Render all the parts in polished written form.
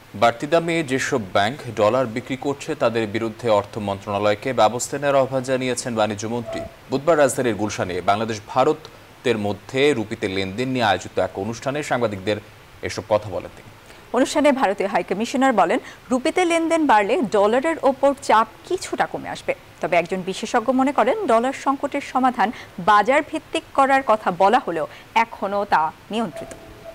বাড়তি দামে যেসব ব্যাংক ডলার বিক্রি করছে তাদের বিরুদ্ধে অর্থ মন্ত্রণালয়কে ব্যবস্থা নেওয়ার আহ্বান জানিয়েছেন বাণিজ্যমন্ত্রী। বুধবার রাজধানীর গুলশানে বাংলাদেশ ভারতের মধ্যে রুপিতে লেনদেন নিয়ে আয়োজিত এক অনুষ্ঠানে সাংবাদিকদের এসব কথা বলেন তিনি। অনুষ্ঠানে ভারতীয় হাইকমিশনার বলেন, রুপিতে লেনদেন বাড়লে ডলারের ওপর চাপ কিছুটা কমে আসবে। তবে একজন বিশেষজ্ঞ মনে করেন, ডলার সংকটের সমাধান বাজার ভিত্তিক করার কথা বলা হলেও এখনও তা নিয়ন্ত্রিত।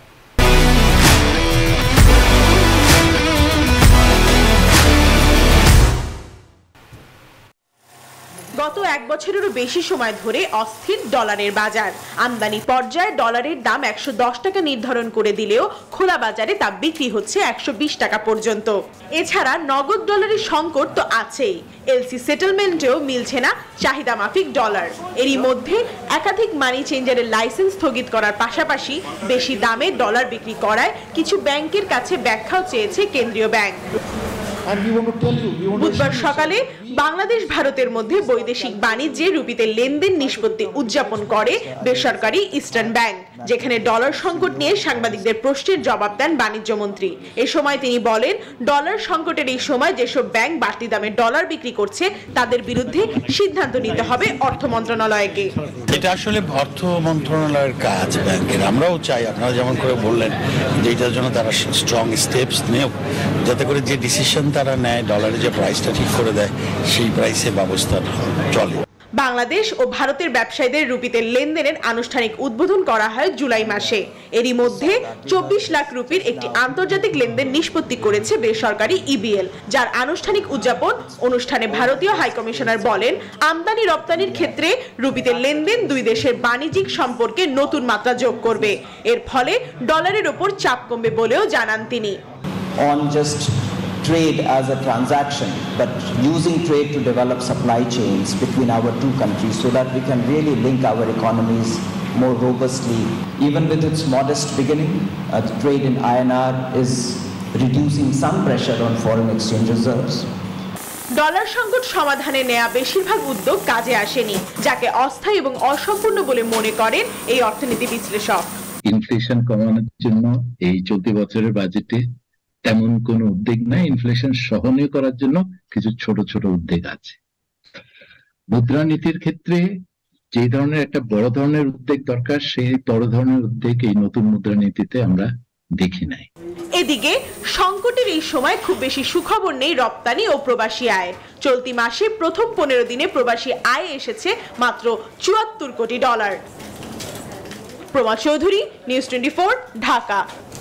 গত এক বছরেরও বেশি সময় ধরে অস্থির ডলারের বাজার। আমদানি পর্যায়ে ডলারের দাম 110 টাকা নির্ধারণ করে দিলেও খোলা বাজারে তা বিক্রি হচ্ছে 120 টাকা পর্যন্ত। এছাড়া নগদ ডলারের সংকট তো আছেই, এলসি সেটেলমেন্টেও মিলছে না চাহিদা মাফিক ডলার। এরই মধ্যে একাধিক মানি চেঞ্জারের লাইসেন্স স্থগিত করার পাশাপাশি বেশি দামে ডলার বিক্রি করায় কিছু ব্যাংকের কাছে ব্যাখ্যাও চেয়েছে কেন্দ্রীয় ব্যাংক। বুধবার সকালে বাংলাদেশ ভারতের মধ্যে বৈদেশিক বাণিজ্যে রুপিতে লেনদেন নিষ্পত্তি উদযাপন করে বেসরকারি ইস্টার্ন ব্যাংক, যেখানে ডলার সংকট নিয়ে সাংবাদিকদের প্রশ্নের জবাব দেন বাণিজ্যমন্ত্রী। এ সময় তিনি বলেন, ডলার সংকটের এই সময় যেসব ব্যাংক বাড়তি দামে ডলার বিক্রি করছে তাদের বিরুদ্ধে সিদ্ধান্ত নিতে হবে অর্থ মন্ত্রণালয়কে। এটা আসলে অর্থ মন্ত্রণালয়ের কাজ ব্যাংকের। আমরাও চাই আপনারা যেমন করে বললেন যে এটার জন্য তারা স্ট্রং স্টেপস নেও, যাতে করে যে ডিসিশন তারা নেয় ডলারের যে প্রাইসটা ঠিক করে দেয় সেই প্রাইসে ব্যবস্থা চলে। বাংলাদেশ ও ভারতের ব্যবসায়ীদের রুপিতে লেনদেনের আনুষ্ঠানিক উদ্বোধন করা হয় জুলাই মাসে। এরই মধ্যে 24 লাখ রুপির একটি আন্তর্জাতিক লেনদেন নিষ্পত্তি করেছে বেসরকারি ইবিএল, যার আনুষ্ঠানিক উদযাপন অনুষ্ঠানে ভারতীয় হাইকমিশনার বলেন, আমদানি রপ্তানির ক্ষেত্রে রুপিতে লেনদেন দুই দেশের বাণিজ্যিক সম্পর্কে নতুন মাত্রা যোগ করবে। এর ফলে ডলারের ওপর চাপ কমবে বলেও জানান তিনি। Trade as a transaction, but using trade to develop supply chains between our two countries so that we can really link our economies more robustly. Even with its modest beginning, the trade in INR is reducing some pressure on foreign exchange reserves. Dollar সংকট সমাধানে নেওয়া বেশিরভাগ উদ্যোগ কাজে আসেনি, যাকে অস্থায়ী এবং অসম্পূর্ণ বলে মনে করেন এই অর্থনীতি বিশ্লেষক। ইনফ্লেশন কমানোর জন্য এই চলতি বছরের বাজেটে তেমন কোন উদ্যোগ নাই। ইনফ্লেশন সহনীয় করার জন্য কিছু ছোট ছোট উদ্যোগ আছে। মুদ্রানীতির ক্ষেত্রে যে ধরনের একটা বড় ধরনের উদ্যোগ দরকার, সেই বড় ধরনের উদ্যোগ এই নতুন মুদ্রানীতিতে আমরা দেখি নাই। এদিকে সংকটের এই সময় খুব বেশি সুখবর নেই রপ্তানি ও প্রবাসী আয়ের। চলতি মাসে প্রথম 15 দিনে প্রবাসী আয় এসেছে মাত্র 74 কোটি ডলার। প্রমা চৌধুরী, নিউজ 24, ঢাকা।